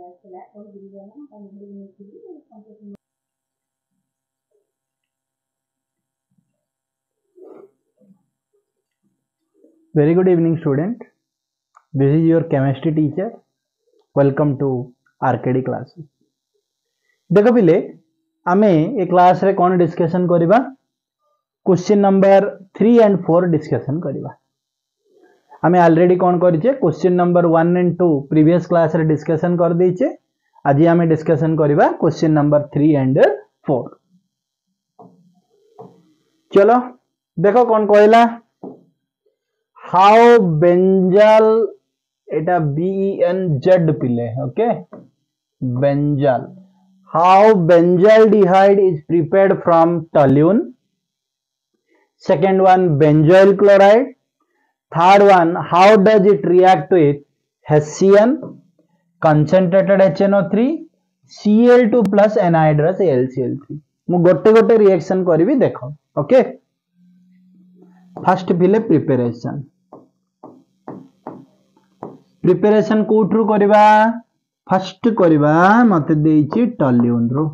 Very good evening, student. This is your chemistry teacher. Welcome to RKD classes. देखो पिले आमे ए class रे कौन डिस्कशन करिबा क्वेश्चन नंबर 3 and 4 डिस्कशन करिबा आमे ऑलरेडी कौन करिचे question number 1 and 2 previous class रे डिस्कशन कर देइचे आज आमे डिस्कशन करिबा क्वेश्चन नंबर 3 and 4 चलो देखो कौन कहला हाउ बेंजल एटा BENZ पिले okay benzal how benzaldehyde is prepared from toluene, second one benzoyl chloride, third one how does it react with Hessian concentrated HNO3 Cl2 plus anhydrous AlCl3 मु गोटे गोटे reaction करी देखो ओके फर्स्ट पिले preparation कोठरू करबा first करबा मते देइछि टॉल्यून रो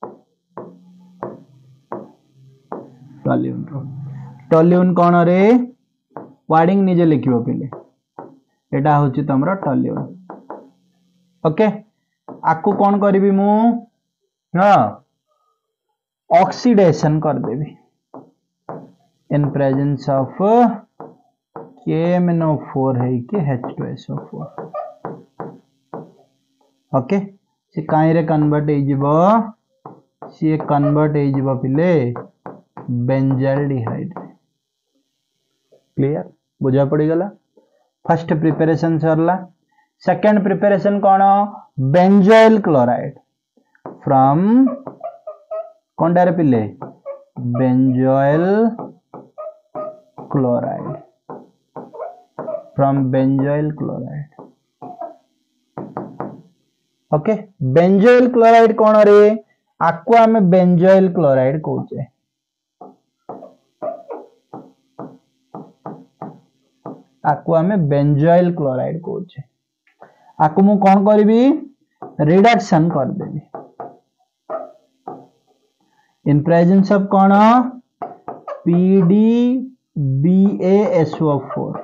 टॉल्यून कोन रे वार्डिंग निजे लिखिबो पिले एटा होछि तमरो टॉल्यून ओके आकु कोन करबी मु हां ऑक्सीडेशन कर देबी इन प्रेजेंस ऑफ KMnO4 है कि H2SO4 ओके से काई रे कन्वर्ट हे जिवो से कन्वर्ट हे जिवो पिले बेंजाल्डिहाइड क्लियर बुझा पड़ी गला फर्स्ट प्रिपरेशन सरला सेकंड प्रिपरेशन कोन बेंजोइल क्लोराइड फ्रॉम कोन डारे पिले benzoyl chloride from benzoyl chloride okay benzoyl chloride कोन रे आको हमें बेंजोइल क्लोराइड कहूचे आको हमें बेंजोइल क्लोराइड कहूचे आको मु कोन करबी रिडक्शन कर देबी इन प्रेजेंस ऑफ कोन PDBaSO4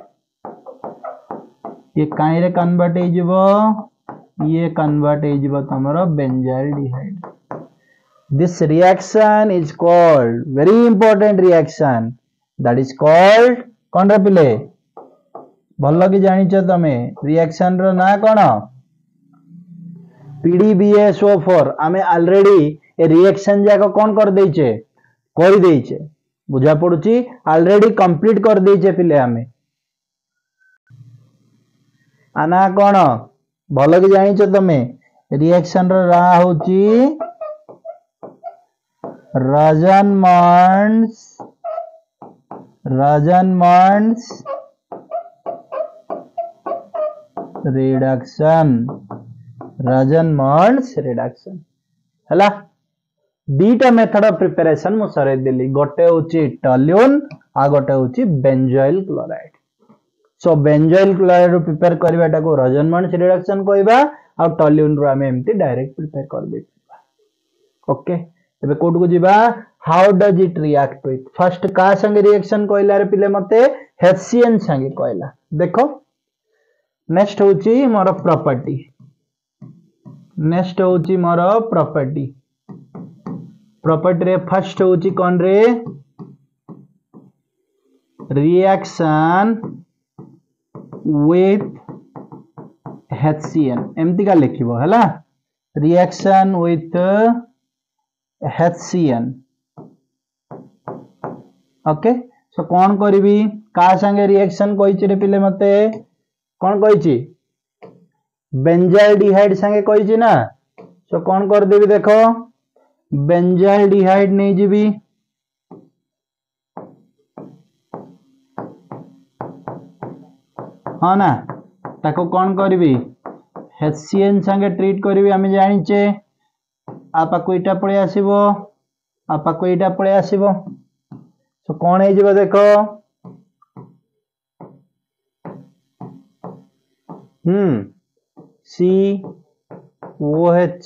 ये काई रे कन्वर्ट हे जिवो ये कन्वर्ट हे जिवो तमरो benzaldehyde this reaction is called very important reaction that is called कोन रे पिले भल्लो कि जानिचो तमे रिएक्शन रो ना कोन PDBaSO4 आमे ऑलरेडी ए रिएक्शन जाको कोन कर देइचे करि देइचे बुझा पड़ुची ऑलरेडी कंप्लीट कर देइचे पिले आमे आना कोन भलो कि जानिचो तमे रिएक्शन रो रा होची Rajanmans रिडक्शन हला दीटा मेथड ऑफ प्रिपरेशन मु सरे देली गोटे होची टॉल्यून आ गोटे होची benzoyl chloride so benzoyl chloride रो प्रिपेयर करबाटा को Rajanmans रिडक्शन कहबा आ टॉल्यून रो हमें एमती डायरेक्ट प्रिपेयर कर देबा ओके एबे कोड को जिबा how does it react with first का संगे रिएक्शन कहला रे पिले मते हेसियन संगे कहला देखो नेक्स्ट होची मोर प्रॉपर्टी प्रॉपर्टी रे फर्स्ट होची कोन रे रिएक्शन with HCN एमती का लिखिबो हला reaction with HCN okay so कोन करबी का संगे रिएक्शन कहिछि रे पिले मते कोन कहिछि बेंजाल्डिहाइड संगे कहिछि ना सो कोन कर देबी देखो बेंजाल्डिहाइड नै जिबी हाँ ना ताको कौन करबी हेसियन संगे ट्रीट करबी आमे जानिचे आपा को इटा पळे आसीबो सो कोन हे जिवो देखो C OH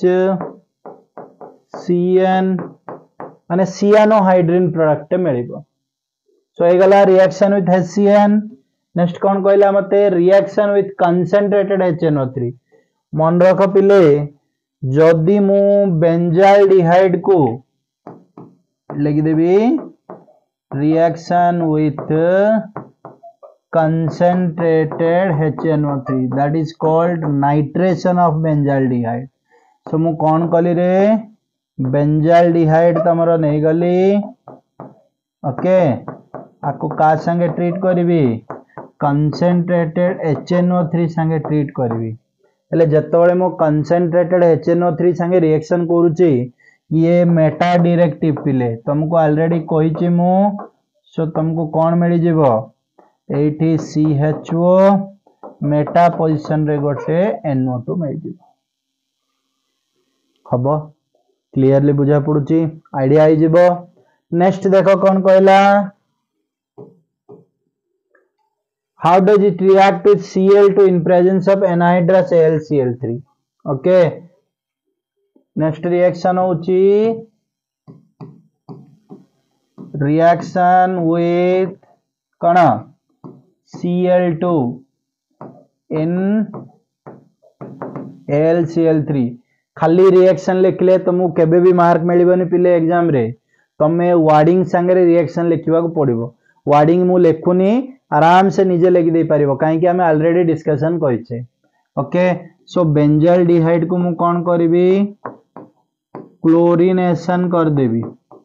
CN माने सियानोहाइड्रिन प्रोडक्ट मिलिबो। सो ए गला रिएक्शन विथ HCN। नेक्स्ट कौन कहला मते रिएक्शन विथ कंसंट्रेटेड HNO3। मन रख पिले जदि मु बेंजाल्डिहाइड को लिख देबी reaction with concentrated HNO3 that is called nitration of benzaldehyde। So मु कौन कली रे बेंजाल्डिहाइड तमरो नहीं गली ओके आपको का संगे ट्रीट करी कंसंट्रेटेड HNO3 संगे ट्रीट करी हेले जतबेले मो कंसंट्रेटेड HNO3 संगे रिएक्शन करूची ये मेटा डायरेक्टिव पिले तुमको ऑलरेडी कहिची मु सो तुमको कौन मिली जीवो एठी CHO मेटा पोजीशन रे गोटे NO2 मिल जीवो। हबो क्लियरली बुझा पड़ुची आईडिया आई जीवो। नेक्स्ट देखो कौन कहला how does it react with Cl2 in presence of anhydrous AlCl3। Okay next reaction होची रिएक्शन विथ कौन Cl2 in AlCl3। खाली रिएक्शन लिखले तुमको केबे भी मार्क मिलबनी पिले एग्जाम रे तमे वार्डिंग संगे रिएक्शन लिखवा को पड़िबो। वार्डिंग मु लिखुनी आराम से निजे लिख दे पारिबो काहे कि हमें ऑलरेडी डिस्कशन करिसे। ओके सो बेंजाल्डिहाइड को मु कोन करबी क्लोरीनेशन कर देबी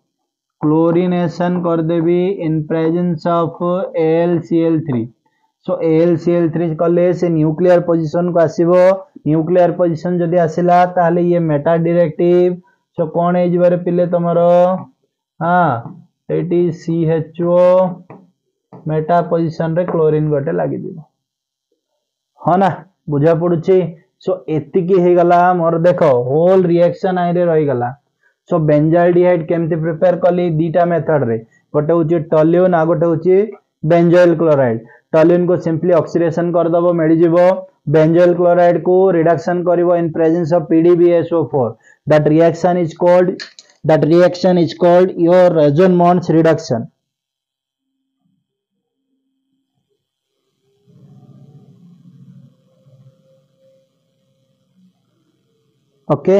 इन presence of AlCl3। So AlCl3 कले से न्यूक्लियर पोजीशन को आसीबो। न्यूक्लियर पोजीशन जदि आसिला ताले ये मेटा डायरेक्टिव सो कोन हे जिबारे पिले तमरो हां एटी CHO मेटा पोजीशन रे क्लोरीन गोटे लागि दिबो हो ना बुझा पड़ुची। सो एतिकी हे गला मोर देखो होल रिएक्शन आई रे रही गला। सो बेंजाल्डिहाइड केमती प्रिपेयर कली दीटा मेथड रे गोटे होची टॉल्यून आ गोटे होची बेंजोइल क्लोराइड। टॉल्यून को सिंपली ऑक्सीडेशन कर दबो मिल जिवो। बेंजोइल क्लोराइड को रिडक्शन करिवो in presence of PdBSO4। That reaction is called your Rosenmund reduction. Okay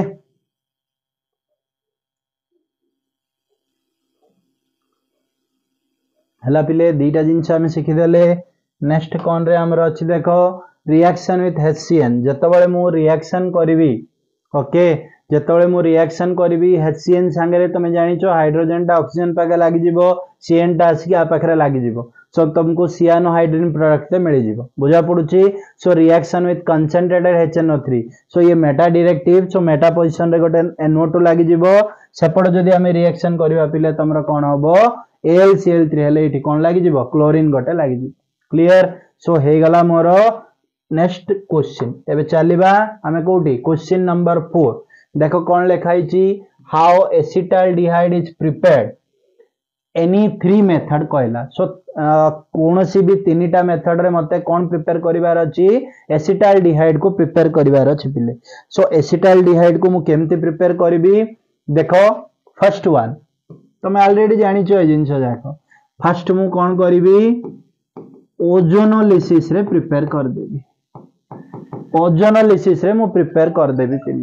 हला पिले दीटा जिनस आम शिखिदेले। नेक्स्ट कौन रे हमर अछि देखो रिएक्शन विथ HCN। जतबेले मु रिएक्शन करबी ओके जतबेले मु रिएक्शन करबी HCN संगे तुम जानिचो हाइड्रोजन टा ऑक्सीजन पाके लागि जिवो CN टा आसी आ पाखरे लागि जिवो सो तुमको सियानोहाइड्रिन प्रोडक्ट मिल जिवो बुझा पड़ुची। So reaction with concentrated HNO3 so ये meta directive so meta position रे गोटे NO2 लागि जिवो सेपट जदी हम रिएक्शन करबा पिले तमरा कोन हबो AlCl3 हेले इठी कोन लागि जिवो क्लोरीन गोटे लागि जिवो। क्लियर सो हे गला मोर नेक्स्ट क्वेश्चन। एबे चलीबा हमें कोठी क्वेश्चन नंबर 4 देखो कौन लिखाई छी how acetaldehyde is prepared any 3 method कहला। सो कोनोसी भी तीनटा मेथड रे मते कौन प्रिपेयर करिवार अछि एसिटाल्डिहाइड को प्रिपेयर करिवार अछि पिले। सो एसिटाल्डिहाइड को मु केमते प्रिपेयर करबी देखो फर्स्ट वन तुम ऑलरेडी जानि छ ए जिंस देखो फर्स्ट मु कौन करबी ओजोनोलिसिस रे प्रिपेयर कर देबी। ओजोनोलिसिस रे मु प्रिपेयर कर देबी पिले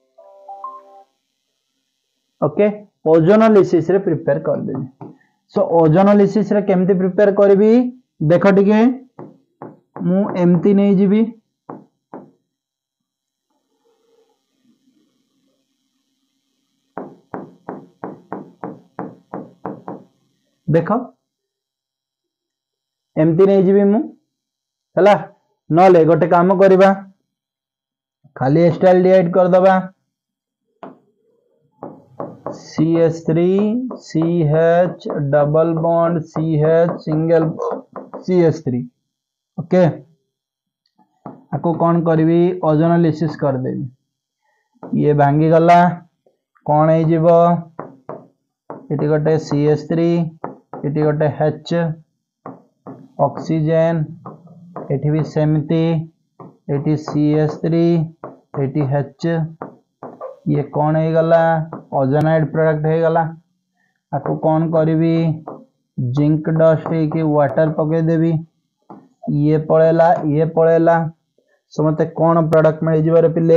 ओके ओजोनोलिसिस रे प्रिपेयर कर देबी। सो ओजोनोलिसिस रे केमती प्रिपेयर करबी देखो टिके मु एमती नै जिबी देखो एमती नै जिबी मु हला नले गोटे काम करबा खाली एसिटाल्डिहाइड कर दबा CH3 CH double bond CH single CH3 okay आको कौन करबी ओजोनोलिसिस कर देबी। ये भांगी गला कौन है जीवो इटी गोटे CH3 इटी गोटे H ऑक्सीजन एठी भी सेमती एठी CH3 एठी H ये कौन है गला ओजोनाइड प्रोडक्ट है गला आपको कौन करी जिंक डस्ट है वाटर पके देवी ये पड़ेला सो मते कौन प्रोडक्ट मिल जिबारे पिले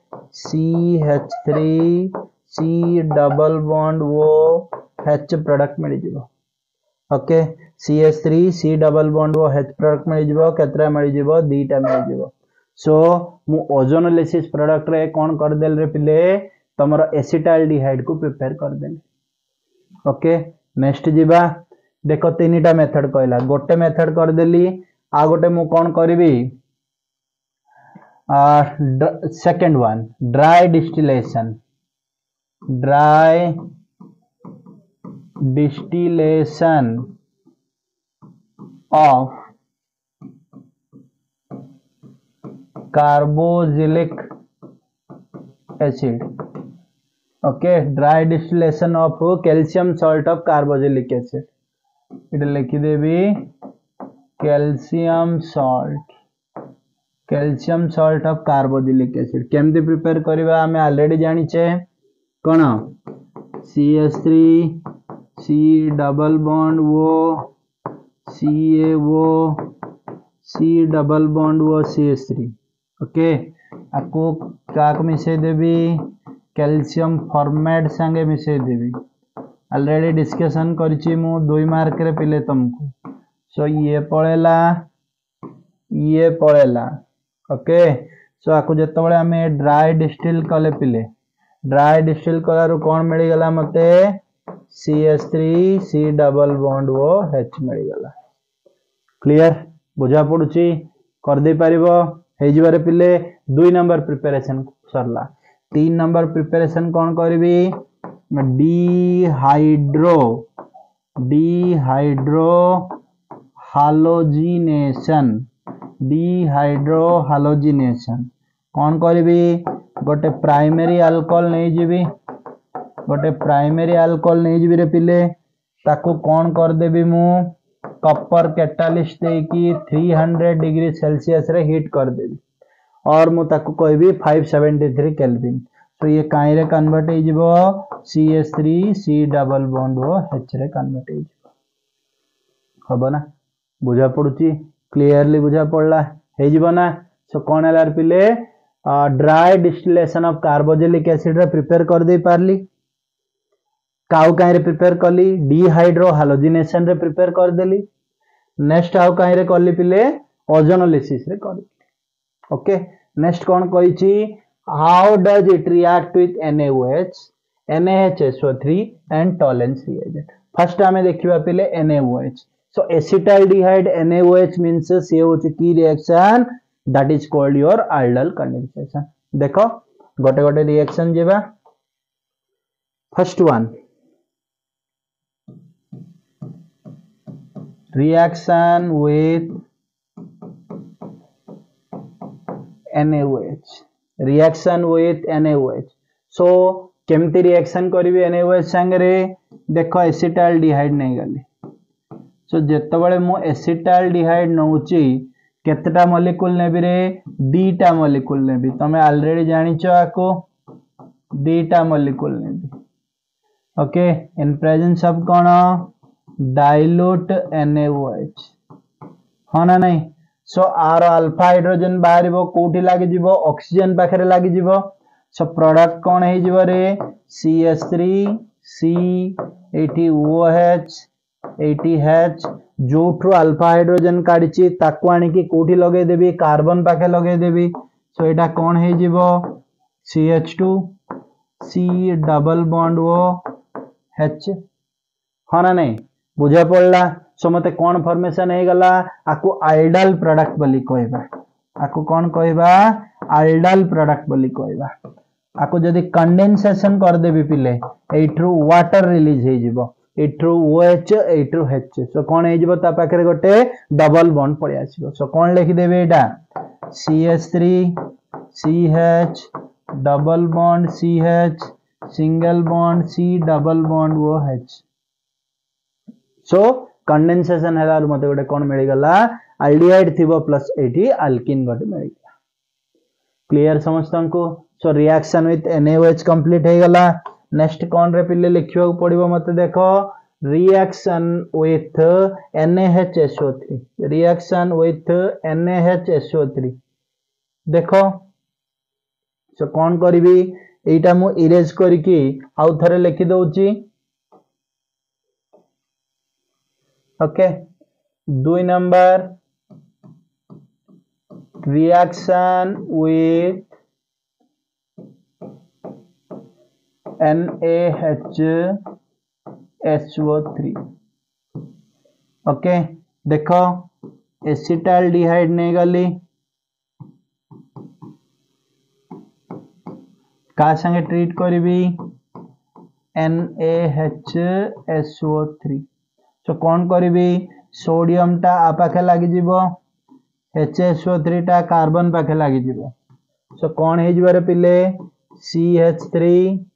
CH3 C डबल बॉन्ड वो H प्रोडक्ट मिल जिवो okay CH3 C double bond वो H प्रोडक्ट मिल जिवो केतरा मिल जिवो दीटा मिल जिवो सो मु ओजोनोलिसिस प्रोडक्ट रे कौन कर देल रे पिले तमरो एसिटाल्डिहाइड को प्रिपेयर कर देल ओके नेक्स्ट जीवा देखो तीनटा मेथड कहला गोटे मेथड कर देली आ गोटे मु कौन करबी second one dry distillation of carboxylic acid okay dry distillation of calcium salt of carboxylic acid इट लिखी देवी calcium salt of carboxylic acid केमती प्रिपेयर करबा हमें ऑलरेडी जानिछे कोन CH3 C double bond O Ca O C double bond O CH3 okay आपको क्या मिसे देवी कैल्शियम फॉर्मेट संगे मिसे देवी ऑलरेडी डिस्कशन करिछि मु 2 मार्क रे पिले तुमको सो ये पड़ेला ओके सो आपको जतबळे हमें ड्राई डिस्टिल कले पिले ड्राई डिस्टिल कलारु कौन मिल गला मते CH3 C डबल बॉन्ड वो H मिल गला क्लियर बुझा पड़ुची कर दे परिबो हे जिबारे पिले 2 नंबर प्रिपरेशन सरला 3 नंबर प्रिपरेशन कौन करबी डिहाइड्रो हालोजिनेशन कौन करबी गोटे प्राइमरी अल्कोहल नहीं जीवी रे पिले ताको कौन कर देबी मु कॉपर कैटालिस्ट देकी 300 डिग्री सेल्सियस रे हीट कर देबी और मु ताको कहबी 573 केल्विन तो ये काई रे कन्वर्ट हो जिवो CH3 C डबल बॉन्ड वो H रे कन्वर्ट हो जिवो हबो ना बुझा पड़ुची क्लियरली बुझा पड़ला हे जिवो ना सो कोन हलार पिले dry distillation of carboxylic acid रे प्रिपेयर कर दे पारली काउ काई रे प्रिपेयर कली डिहाइड्रो हालोजिनेशन रे प्रिपेयर कर देली नेक्स्ट आउ काई रे कली पिले ओजोनोलिसिस रे कर ओके नेक्स्ट कौन कहिची how does it react with NaOH NaHSO3 and Tollens reagent first हमें देखिबा पिले NaOH so acetaldehyde NaOH means से होची की रिएक्शन that is called your aldol condensation देखो गोटे गोटे रिएक्शन जेबा first one reaction with NaOH so केमती रिएक्शन करिवे NaOH संगे देखो एसिटाल्डिहाइड नहीं गली सो जेतबळे मु एसिटाल्डिहाइड नउची केतटा मॉलिक्यूल नेबी रे दीटा मॉलिक्यूल नेबी तमे ऑलरेडी जानिचो आको दीटा मॉलिक्यूल नेबी ओके इन प्रेजेंस ऑफ कोन डाइल्यूट NaOH हाँ ना नहीं सो आर अल्फा हाइड्रोजन बाहर कोठी लागी जीवो ऑक्सीजन पाखरे लागी जीवो सो प्रोडक्ट कौन है जीवो रे CH3 C 80 OH 80 H जो ठू अल्फा हाइड्रोजन काढिची ताकू आनी की कोठी लगे देबी कार्बन पाखे लगे देबी सो एटा कौन है जीवो CH2 C डबल बॉन्ड वो H हाँ ना नहीं बुझा पड़ला सो मते कौन फॉर्मेशन है गला आकु आइडल प्रोडक्ट बोली कहबा आकु कौन कहबा आइडल प्रोडक्ट बोली कहबा आकु जदी कंडेंसेशन कर देबी पिले एठरू वाटर रिलीज हे जिवो एठरू OH एठरू H सो कौन हे जिवो ता पाखरे गोटे डबल बॉन्ड पड़े आसीबो सो कौन लिखि देबे एटा CH3 CH double bond CH single bond C double bond वो H सो कंडेंसेशन हैला मते गोटे कोन मिल गला एल्डिहाइड थिबो प्लस 80 अल्किन गोटे मिल गला क्लियर समस्तन को so reaction with NaOH complete हो गला। नेक्स्ट कौन रे पिले लिखियो पड़िबो मते देखो reaction with NaHSO3 reaction with NaHSO3 देखो सो कौन करिवि एटा मु इरेज करके आउ थरे लिखि दउची okay 2 number reaction with NaHSO3 okay देखो एसिटाल्डिहाइड नहीं गली का संगे ट्रीट करी NaHSO3 तो कौन करी सोडियम टा आ पाखे लगी जीवो HSO3 टा कार्बन पाखे लगी जीवो सो कौन हे जीवो रे पिले CH3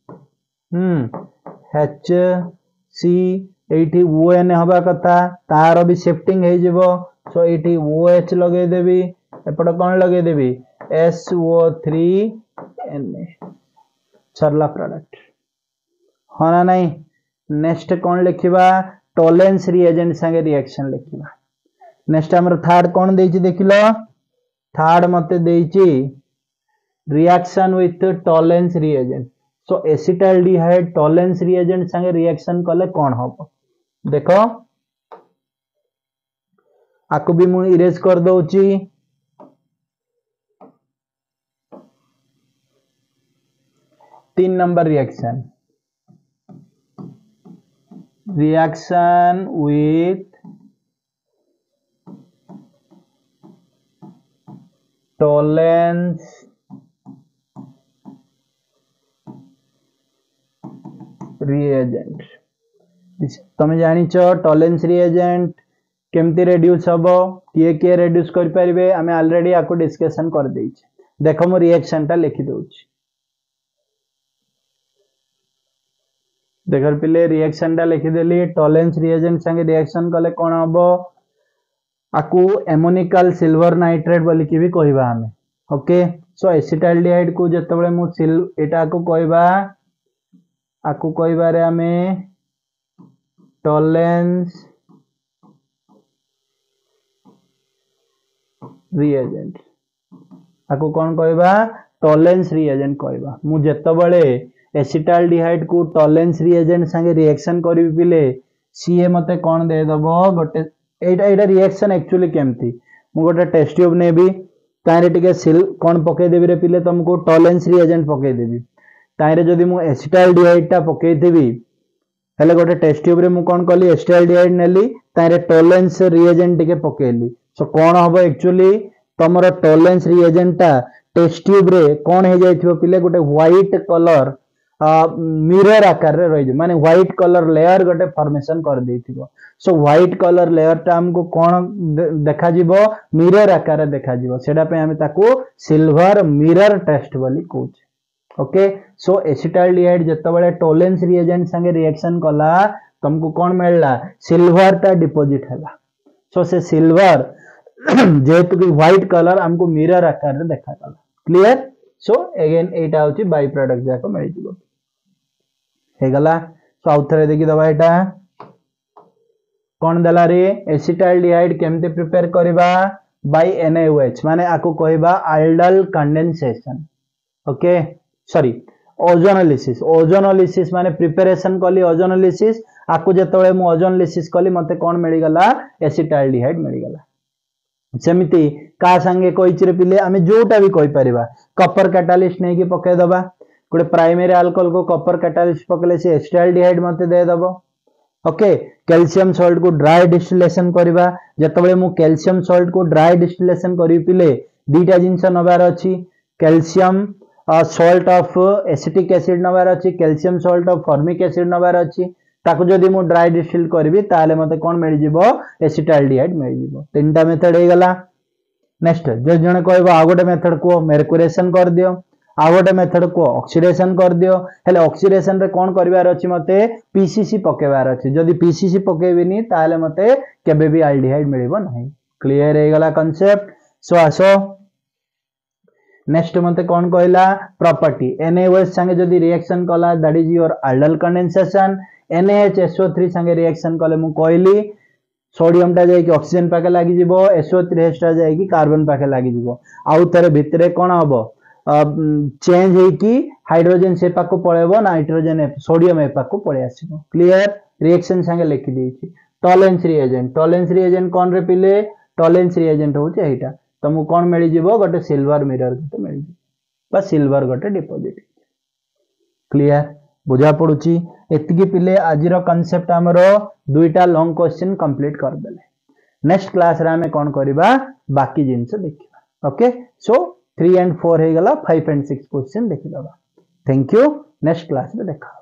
HC एठी ON हवा कथा तार भी शिफ्टिंग हे जीवो सो एठी OH लगे देबी एपट कौन लगे देबी SO3 Na सरला प्रोडक्ट हाँ ना नहीं। नेक्स्ट कौन लिखिबा टॉलेंस रिएजेंट संगे रिएक्शन लिखिबा। नेक्स्ट हमर थर्ड कौन देछि देखिलो थर्ड मते देछि reaction with Tollens reagent so acetaldehyde Tollens reagent संगे रिएक्शन कले कौन हबो देखो आकु भी मु इरेज कर दउची 3 number reaction with Tollens reagent तमे जानिच टॉलेंस रिएजेंट केमती रेड्यूस हबो किए रेड्यूस कर परिबे आमे ऑलरेडी आको डिस्कशन कर देइछ देखो मो रिएक्शन टा लिखि दउची देखर पिले रिएक्शन टा लिखि देली टॉलेंस रिएजेंट संगे रिएक्शन कले कोन हबो आकु एमोनिकल सिल्वर नाइट्रेट बोली कि भी कहबा हमें ओके सो एसिटाल्डिहाइड को जतबळे मु एटा को कहबा आकु कहबा रे हमें टॉलेंस रिएजेंट आकु कोन कहबा टॉलेंस रिएजेंट कहबा मु जतबळे एसिटाल्डिहाइड को टॉलेंस रिएजेंट संगे रिएक्शन करी पिले सीए मते कोन दे दबो गोटे एटा रिएक्शन एक्चुअली केमती मु गोटे टेस्ट ट्यूब नेबी तारे टिके सिल कोन पके देबी रे पिले तुमको टॉलेंस रिएजेंट पके देबी तारे जदी मु एसिटाल्डिहाइड टा पके देबी हेले गोटे टेस्ट ट्यूब रे मु कोन कली एसिटाल्डिहाइड नेली तारे टॉलेंस रिएजेंट टिके पकेली सो कोन हबो एक्चुअली तमरो टॉलेंस रिएजेंट टा टेस्ट ट्यूब रे कोन हे जाइथिबो पिले गोटे व्हाइट कलर मिरर आकार रे रहि माने व्हाइट कलर लेयर गोटे फॉर्मेशन कर देथिबो सो व्हाइट कलर लेयर टा हमको कोन देखा जिवो मिरर आकार रे देखा जिवो सेडा पे हम ताको सिल्वर मिरर टेस्ट बोली कहूछ ओके सो एसिटाल्डिहाइड जतबळे टॉलेंस रिएजेंट संगे रिएक्शन कला तुमको कोन मिलला सिल्वर टा डिपॉजिट हला सो से सिल्वर जेतु कि व्हाइट कलर हमको मिरर आकार रे देखा गला क्लियर सो अगेन एटा होची बाय प्रोडक्ट जाको मिल जिवो हे गला सो आउथरे देखि दबा एटा कोन दला रे एसिटाल्डिहाइड केमते प्रिपेयर करबा बाय NaOH माने आको कहबा aldol condensation okay sorry ozonolysis माने प्रिपरेशन कली ओजोनोलिसिस आको जतबळे मु ओजोनोलिसिस कली मते कोन मिली गला एसिटाल्डिहाइड मिली गला सेमिति का संगे कोइचरे पिले आमे जोटा भी कहि परिबा कॉपर कैटालिस्ट नै कि पके दबा गोटे प्राइमरी अल्कोहल को कॉपर कैटालिस्ट पकले से एसिटाल्डिहाइड मते दे दबो ओके कैल्शियम सॉल्ट को ड्राई डिस्टिलेशन करबा जतबळे मु कैल्शियम सॉल्ट को ड्राई डिस्टिलेशन करी पिले दीटा जिंस नबार अछि calcium salt of acetic acid नबार अछि calcium salt of formic acid नबार अछि ताको जदी मु ड्राई डिस्टिल करबी ताले मते कोन मिल जिवो एसिटाल्डिहाइड मिल जिवो तीनटा मेथड हे गला नेक्स्ट जो जने कहबो आ गोटे मेथड को मेर्कुरेशन कर दियो आ गोटे मेथड को ऑक्सीडेशन कर दियो हेले ऑक्सीडेशन रे कोन करबार अछि मते पीसीसी पकेबार अछि जदी पीसीसी पकेबिनी ताले मते केबे भी एल्डिहाइड मिलिबो नाही क्लियर हे गला कांसेप्ट सो आसो नेक्स्ट मते कौन कहला प्रॉपर्टी NaOH संगे जदी रिएक्शन कला that is your aldol condensation NaHSO3 संगे रिएक्शन कले मु कहली सोडियम टा जाई कि ऑक्सीजन पाके लागि जिवो SO3 टा जाई कि कार्बन पाके लागि जिवो आउ तारे भितरे कोन हबो चेंज हे कि हाइड्रोजन से पाको पळेबो नाइट्रोजन सोडियम ए पाको पळे आसीबो क्लियर रिएक्शन संगे लिखि देछि टॉलेंस रिएजेंट कोन रे पिले टॉलेंस रिएजेंट होछि एटा तुमको कौन मिल जीवो गोटे सिल्वर मिरर गोटे मिल बा सिल्वर गोटे डिपोजिट क्लियर बुझा पड़ुची एतिकी पिले आजिर कांसेप्ट हमरो दुईटा लॉन्ग क्वेश्चन कंप्लीट कर देले नेक्स्ट क्लास रे हमें कौन करबा बाकी जिंस देखिबा ओके सो 3 and 4 हे गला 5 and 6 क्वेश्चन देखिबा थैंक यू नेक्स्ट क्लास में देखा